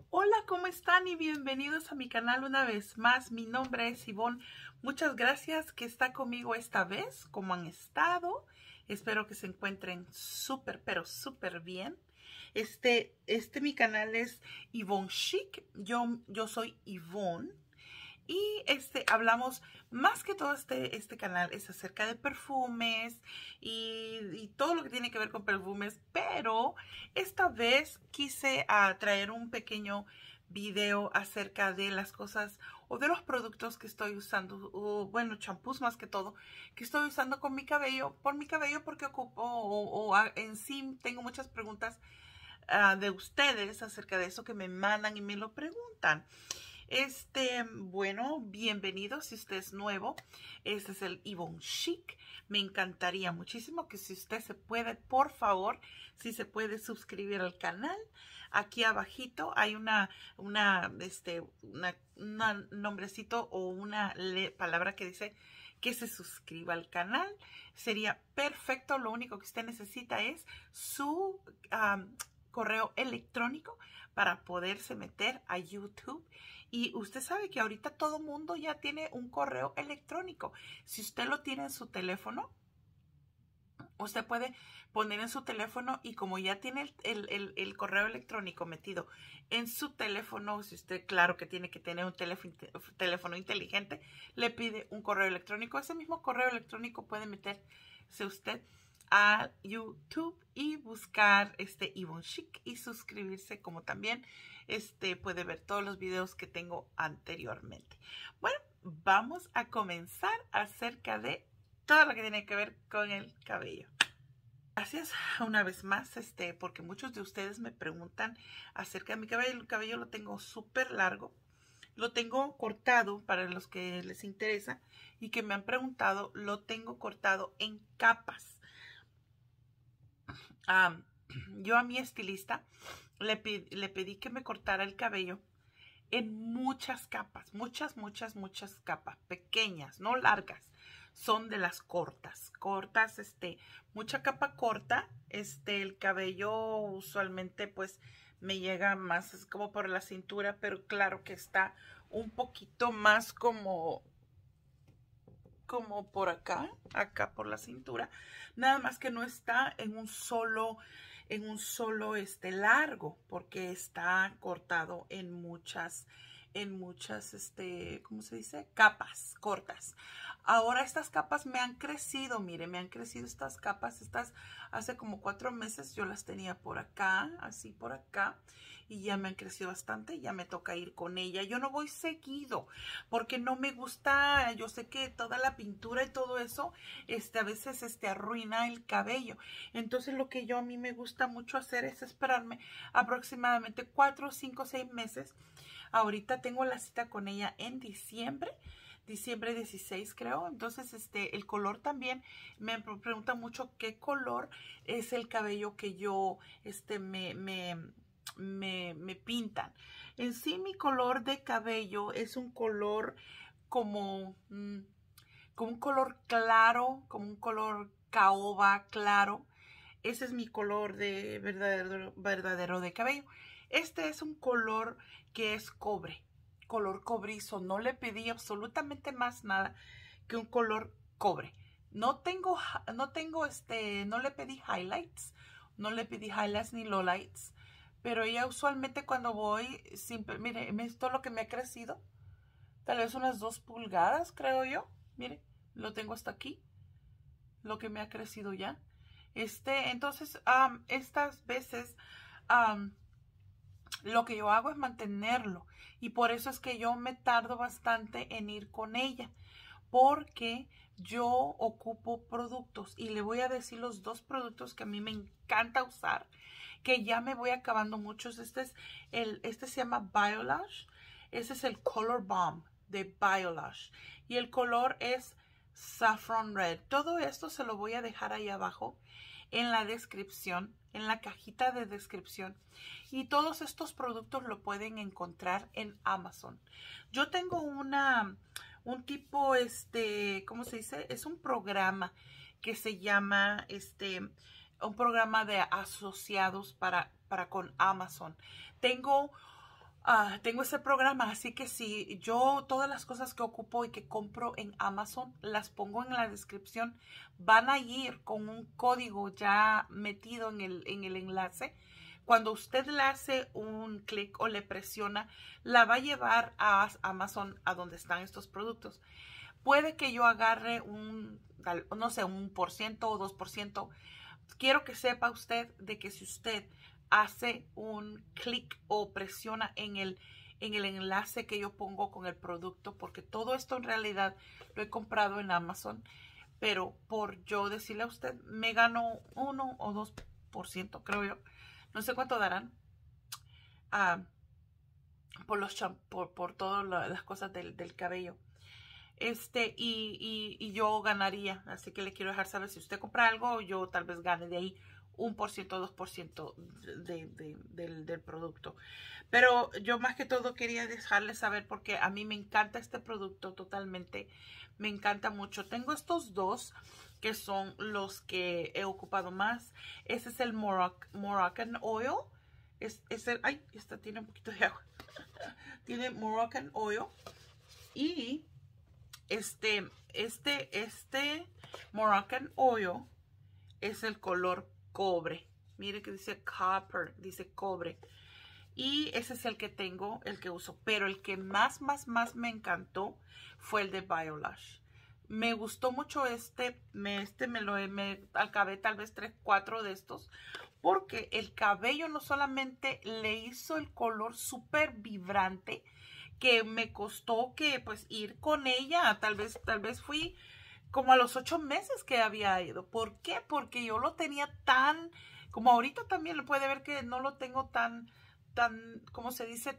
Hola, ¿cómo están? Y bienvenidos a mi canal una vez más. Mi nombre es Ivonne. Muchas gracias que está conmigo esta vez. ¿Cómo han estado? Espero que se encuentren súper, pero súper bien. Mi canal es Ivonne Chic. Yo soy Ivonne. Y hablamos más que todo este canal es acerca de perfumes y todo lo que tiene que ver con perfumes, pero esta vez quise traer un pequeño video acerca de las cosas o de los productos que estoy usando, o bueno, champús más que todo, que estoy usando con mi cabello, porque ocupo en sí tengo muchas preguntas de ustedes acerca de eso que me mandan y me lo preguntan. Bueno, bienvenido si usted es nuevo. Este es el Ivonne Chic. Me encantaría muchísimo que si usted se puede, por favor, si se puede suscribir al canal. Aquí abajito hay un nombrecito o una palabra que dice que se suscriba al canal. Sería perfecto. Lo único que usted necesita es su correo electrónico para poderse meter a YouTube. Y usted sabe que ahorita todo mundo ya tiene un correo electrónico. Si usted lo tiene en su teléfono, usted puede poner en su teléfono, y como ya tiene el correo electrónico metido en su teléfono, si usted, claro que tiene que tener un teléfono inteligente, le pide un correo electrónico. Ese mismo correo electrónico puede meterse usted a YouTube y buscar Ivonne Chic y suscribirse, como también puede ver todos los videos que tengo anteriormente. Bueno, vamos a comenzar acerca de todo lo que tiene que ver con el cabello. Gracias una vez más, porque muchos de ustedes me preguntan acerca de mi cabello. El cabello lo tengo súper largo. Lo tengo cortado, para los que les interesa y que me han preguntado, lo tengo cortado en capas. Yo a mi estilista le pedí que me cortara el cabello en muchas capas, muchas capas, pequeñas, no largas, son de las cortas, mucha capa corta. El cabello usualmente pues me llega más, es como por la cintura, pero claro que está un poquito más como por acá por la cintura, nada más que no está en un solo largo, porque está cortado en muchas ¿cómo se dice? Capas cortas. Ahora estas capas me han crecido, mire, me han crecido estas capas. Hace como 4 meses yo las tenía por acá, así por acá, y ya me han crecido bastante. Ya me toca ir con ella. Yo no voy seguido porque no me gusta. Yo sé que toda la pintura y todo eso a veces arruina el cabello. Entonces lo que a mí me gusta mucho hacer es esperarme aproximadamente 4, 5, 6 meses. Ahorita tengo la cita con ella en diciembre 16, creo. Entonces, el color también, me preguntan mucho qué color es el cabello que yo, me pintan. En sí, mi color de cabello es un color como un color claro, como un color caoba claro. Ese es mi color de verdadero de cabello. Este es un color que es cobre, color cobrizo. No le pedí absolutamente más nada que un color cobre. No le pedí highlights, ni lowlights, pero ella usualmente cuando voy, mire, esto es lo que me ha crecido, tal vez unas 2 pulgadas, creo yo. Mire, lo tengo hasta aquí, lo que me ha crecido ya. Entonces, estas veces, lo que yo hago es mantenerlo, y por eso es que yo me tardo bastante en ir con ella, porque yo ocupo productos, y le voy a decir los 2 productos que a mí me encanta usar, que ya me voy acabando muchos. Este se llama Biolash. Ese es el Color Bomb de Biolash, y el color es Saffron Red. Todo esto se lo voy a dejar ahí abajo en la descripción, en la cajita de descripción, y todos estos productos lo pueden encontrar en Amazon. Yo tengo un tipo, ¿cómo se dice? Es un programa que se llama, un programa de asociados para con Amazon. Tengo tengo ese programa, así que si yo todas las cosas que ocupo y que compro en Amazon las pongo en la descripción, van a ir con un código ya metido en el enlace. Cuando usted le hace un clic o le presiona, la va a llevar a Amazon, a donde están estos productos. Puede que yo agarre no sé, 1% o 2%. Quiero que sepa usted de que si usted hace un clic o presiona en el enlace que yo pongo con el producto, porque todo esto en realidad lo he comprado en Amazon, pero por yo decirle a usted, me gano 1 o 2%, creo yo. No sé cuánto darán por todas las cosas del cabello. Y yo ganaría, así que le quiero dejar saber, si usted compra algo, yo tal vez gane de ahí 1%, 2% del producto. Pero yo más que todo quería dejarles saber porque a mí me encanta este producto totalmente, me encanta mucho. Tengo estos dos que son los que he ocupado más. Ese es el Moroccan Oil. Ay, esta tiene un poquito de agua. Tiene Moroccan Oil. Y este Moroccan Oil es el color cobre. Mire que dice copper, dice cobre. Y ese es el que tengo, el que uso. Pero el que más me encantó fue el de Biolash. Me gustó mucho me acabé tal vez 3, 4 de estos. Porque el cabello no solamente le hizo el color súper vibrante, que me costó que pues ir con ella. Tal vez fui como a los 8 meses que había ido. ¿Por qué? Porque yo lo tenía como ahorita también lo puede ver que no lo tengo tan, ¿cómo se dice?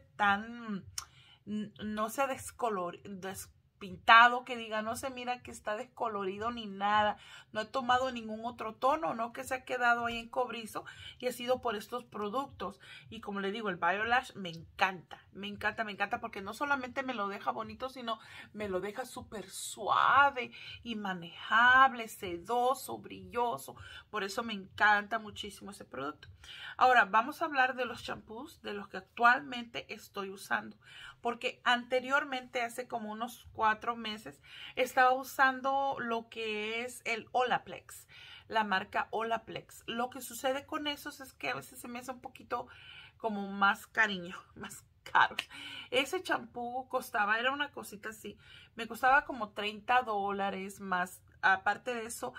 No se despintado, que diga, no se mira que está descolorido ni nada. No he tomado ningún otro tono, ¿no? Que se ha quedado ahí en cobrizo, y ha sido por estos productos. Y como le digo, el Biolash me encanta, porque no solamente me lo deja bonito, sino me lo deja súper suave y manejable, sedoso, brilloso. Por eso me encanta muchísimo ese producto. Ahora, vamos a hablar de los champús de los que actualmente estoy usando. Porque anteriormente, hace como unos 4 meses, estaba usando lo que es el Olaplex, la marca Olaplex. Lo que sucede con esos es que a veces se me hace un poquito como más más caro. Ese champú era una cosita así, me costaba como $30 más. Aparte de eso,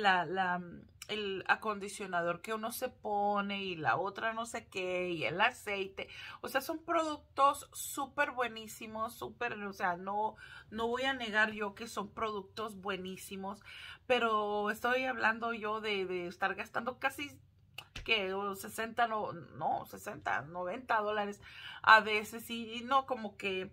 el acondicionador que uno se pone y la otra no sé qué, y el aceite. O sea, son productos súper buenísimos, o sea, no voy a negar yo que son productos buenísimos, pero estoy hablando yo de estar gastando casi que 60, no, 60, $90 a veces, y no, como que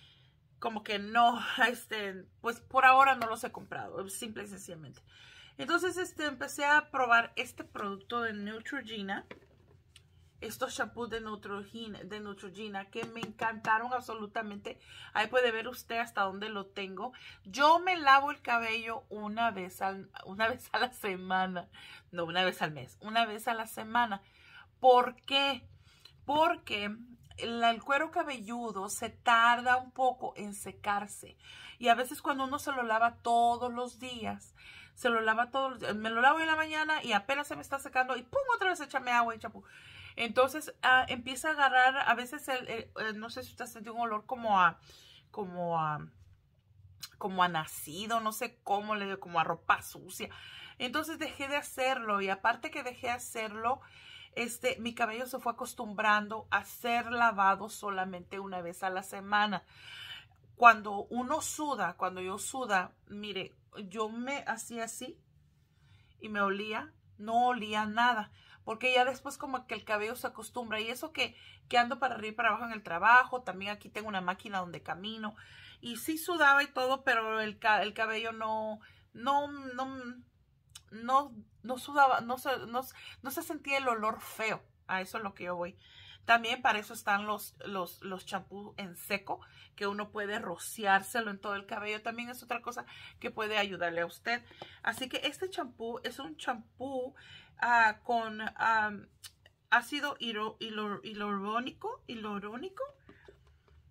no, pues por ahora no los he comprado, simple y sencillamente. Entonces, empecé a probar este producto de Neutrogena, estos shampoos de Neutrogena, que me encantaron absolutamente. Ahí puede ver usted hasta dónde lo tengo. Yo me lavo el cabello una vez a la semana, no, una vez al mes, una vez a la semana. ¿Por qué? Porque el cuero cabelludo se tarda un poco en secarse, y a veces cuando uno se lo lava todos los días, me lo lavo en la mañana y apenas se me está secando y pum, otra vez échame agua y champú. Entonces empieza a agarrar, a veces no sé si usted siente un olor como a nacido, no sé cómo le digo, como a ropa sucia. Entonces dejé de hacerlo, y aparte que dejé de hacerlo, mi cabello se fue acostumbrando a ser lavado solamente una vez a la semana. Cuando yo suda, mire, yo me hacía así y no olía nada, porque ya después como que el cabello se acostumbra. Y eso que ando para arriba y para abajo en el trabajo, también aquí tengo una máquina donde camino, y sí sudaba y todo, pero el cabello no sudaba, no se sentía el olor feo. A eso es lo que yo voy. También para eso están los champús en seco, que uno puede rociárselo en todo el cabello. También es otra cosa que puede ayudarle a usted. Así que este champú es un champú con ácido hialurónico.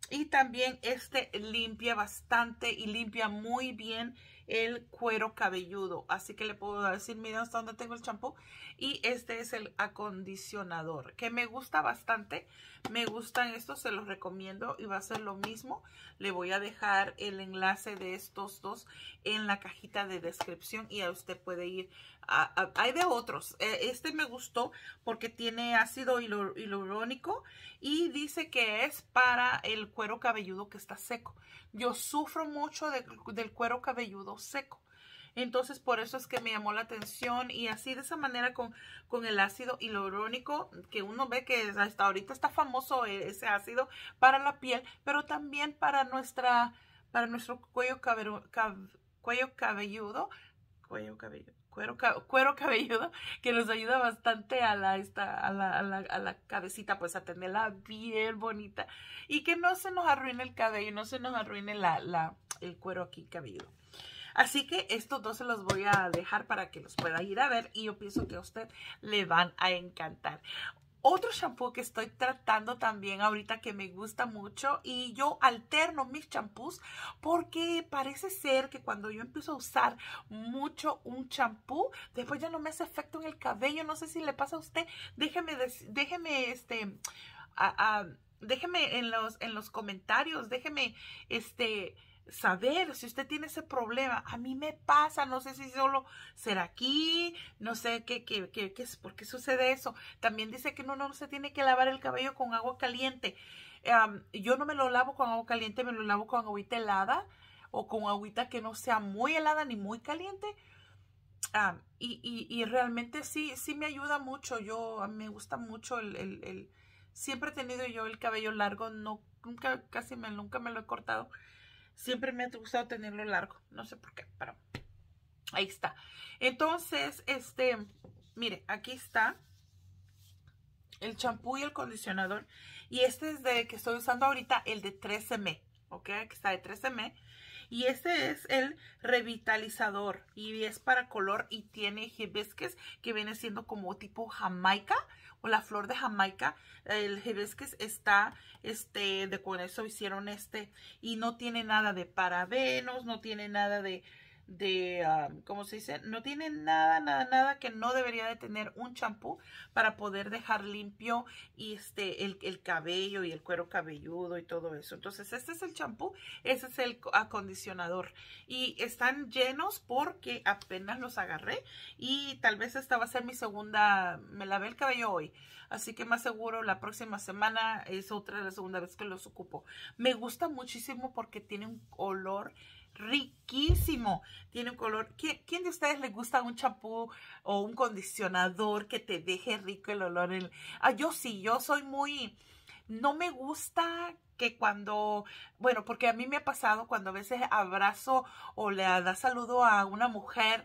Y también este limpia bastante y limpia muy bien el cuero cabelludo. Así que le puedo decir, miren hasta dónde tengo el champú. Y este es el acondicionador, que me gusta bastante. Me gustan estos, se los recomiendo y va a ser lo mismo. Le voy a dejar el enlace de estos dos en la cajita de descripción y a usted puede ir. Hay de otros. Este me gustó porque tiene ácido hialurónico y dice que es para el cuero cabelludo que está seco. Yo sufro mucho del cuero cabelludo seco. Entonces, por eso es que me llamó la atención y así de esa manera con el ácido hialurónico, que uno ve que hasta ahorita está famoso ese ácido para la piel, pero también para nuestro cuero cabelludo, cuero cabelludo, que nos ayuda bastante a la cabecita, pues a tenerla bien bonita y que no se nos arruine el cabello, no se nos arruine el cuero aquí cabelludo. Así que estos dos se los voy a dejar para que los pueda ir a ver y yo pienso que a usted le van a encantar. Otro shampoo que estoy tratando también ahorita que me gusta mucho y yo alterno mis champús porque parece ser que cuando yo empiezo a usar mucho un champú, después ya no me hace efecto en el cabello. No sé si le pasa a usted. Déjeme en los comentarios, déjeme saber si usted tiene ese problema. A mí me pasa, no sé si solo será aquí, no sé qué es, por qué sucede eso. También dice que no se tiene que lavar el cabello con agua caliente. Yo no me lo lavo con agua caliente, me lo lavo con agüita helada o con agüita que no sea muy helada ni muy caliente. Y realmente sí me ayuda mucho. A mí me gusta mucho siempre he tenido yo el cabello largo, nunca me lo he cortado. Siempre me ha gustado tenerlo largo. No sé por qué, pero ahí está. Entonces, mire, aquí está el champú y el acondicionador. Y este es de que estoy usando ahorita, el de 13M. ¿Ok? Que está de 13M. Y este es el revitalizador. Y es para color y tiene hibiscus, que viene siendo como tipo Jamaica. O la flor de Jamaica. El hibiscus está, con eso hicieron y no tiene nada de parabenos, no tiene nada ¿cómo se dice? No tiene nada que no debería de tener un champú para poder dejar limpio y el cabello y el cuero cabelludo y todo eso. Entonces, este es el champú, ese es el acondicionador y están llenos porque apenas los agarré y tal vez esta va a ser mi segunda, me lavé el cabello hoy. Así que más seguro la próxima semana es la segunda vez que los ocupo. Me gusta muchísimo porque tiene un olor riquísimo. Tiene un color. ¿Quién de ustedes le gusta un champú o un acondicionador que te deje rico el olor? Yo sí, yo soy muy... No me gusta que bueno, porque a mí me ha pasado cuando a veces abrazo o le da saludo a una mujer,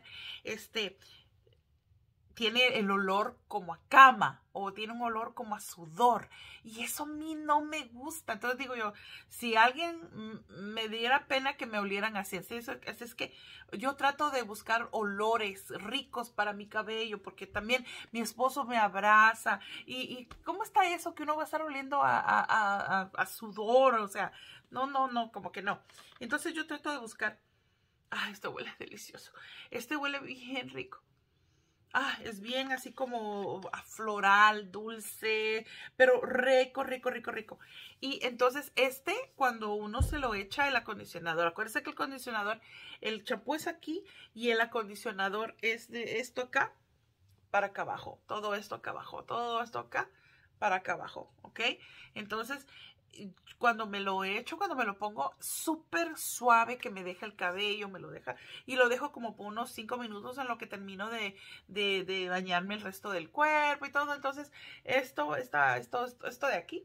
tiene el olor como a cama o tiene un olor como a sudor y eso a mí no me gusta. Entonces digo yo, si alguien me diera pena que me olieran así es que yo trato de buscar olores ricos para mi cabello porque también mi esposo me abraza y ¿cómo está eso que uno va a estar oliendo a sudor? O sea, no, como que no. Entonces yo trato de buscar, esto huele delicioso, huele bien rico. Es bien así como floral, dulce, pero rico. Y entonces cuando uno se lo echa el acondicionador, acuérdense que el acondicionador, el champú es aquí y el acondicionador es de esto acá para acá abajo. Todo esto acá abajo, todo esto acá para acá abajo, ¿ok? Entonces, cuando me lo pongo súper suave que me deja el cabello, y lo dejo como por unos 5 minutos en lo que termino de bañarme el resto del cuerpo y todo. Entonces, esto de aquí,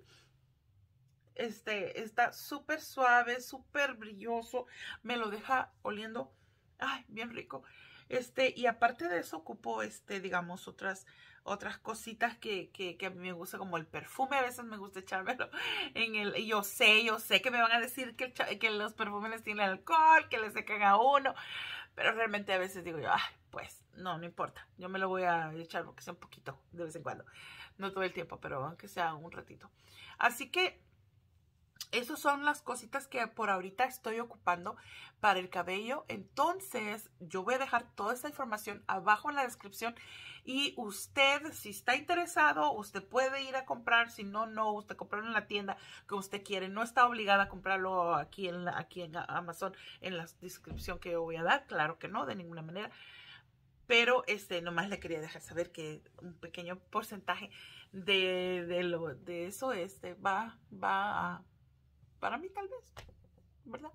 está súper suave, súper brilloso, me lo deja oliendo, bien rico. Y aparte de eso ocupo, digamos, otras cositas que a mí me gusta, como el perfume. A veces me gusta echármelo y yo sé que me van a decir que los perfumes tienen alcohol, que le secan a uno, pero realmente a veces digo yo, pues no importa, yo me lo voy a echar porque sea un poquito de vez en cuando, no todo el tiempo, pero aunque sea un ratito. Así que esas son las cositas que por ahorita estoy ocupando para el cabello. Entonces, yo voy a dejar toda esa información abajo en la descripción. Y usted, si está interesado, usted puede ir a comprar. Si no, no, usted comprarlo en la tienda que usted quiere. No está obligada a comprarlo aquí en Amazon, en la descripción que yo voy a dar. Claro que no, de ninguna manera. Pero nomás le quería dejar saber que un pequeño porcentaje de eso va a para mí tal vez, ¿verdad?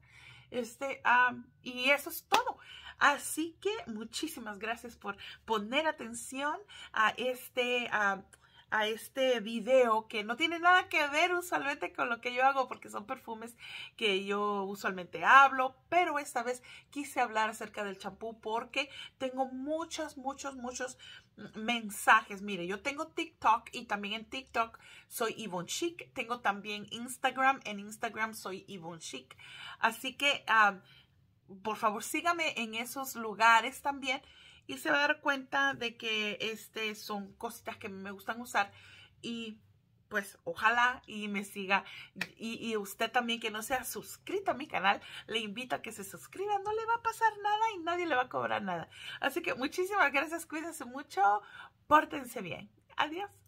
Y eso es todo. Así que muchísimas gracias por poner atención a este video que no tiene nada que ver usualmente con lo que yo hago porque son perfumes que yo usualmente hablo, pero esta vez quise hablar acerca del champú porque tengo muchos mensajes. Mire, yo tengo TikTok y también en TikTok soy Yvonne Chic. Tengo también Instagram. En Instagram soy Yvonne Chic. Así que por favor sígame en esos lugares también y se va a dar cuenta de que son cositas que me gustan usar y pues ojalá y me siga y usted también que no sea suscrito a mi canal, le invito a que se suscriba, no le va a pasar nada y nadie le va a cobrar nada. Así que muchísimas gracias, cuídense mucho, pórtense bien. Adiós.